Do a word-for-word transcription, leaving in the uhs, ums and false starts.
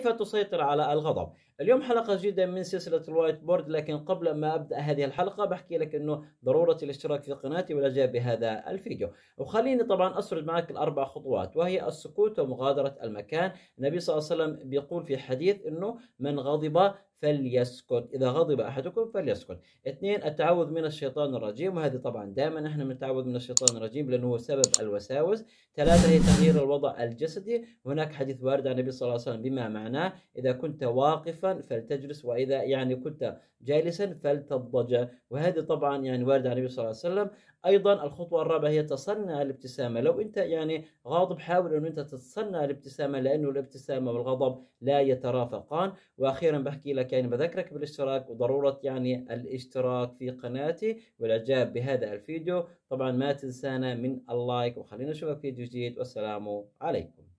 كيف تسيطر على الغضب. اليوم حلقة جديدة من سلسلة الوايت بورد، لكن قبل ما أبدأ هذه الحلقة بحكي لك أنه ضرورة الاشتراك في قناتي والإعجاب بهذا الفيديو. وخليني طبعا أسرد معك الأربع خطوات، وهي السكوت ومغادرة المكان. النبي صلى الله عليه وسلم بيقول في حديث أنه من غضب فليسكت، إذا غضب أحدكم فليسكت. اثنين، التعوذ من الشيطان الرجيم، وهذه طبعا دائما نحن بنتعوذ من الشيطان الرجيم لأنه هو سبب الوساوس. ثلاثة، هي تغيير الوضع الجسدي. هناك حديث وارد عن النبي صلى الله عليه وسلم بما معناه: إذا كنت واقفا فلتجلس، وإذا يعني كنت جالسا فلتضطجع، وهذه طبعا يعني وارد عن النبي صلى الله عليه وسلم. أيضا الخطوة الرابعة هي تصنع الابتسامة. لو أنت يعني غاضب حاول أنه أنت تتصنع الابتسامة، لأنه الابتسامة والغضب لا يترافقان. وأخيرا بحكي لك يعني بذكرك بالاشتراك، وضرورة يعني الاشتراك في قناتي والإعجاب بهذا الفيديو. طبعا ما تنسانا من اللايك، وخلينا نشوفك في فيديو جديد، والسلام عليكم.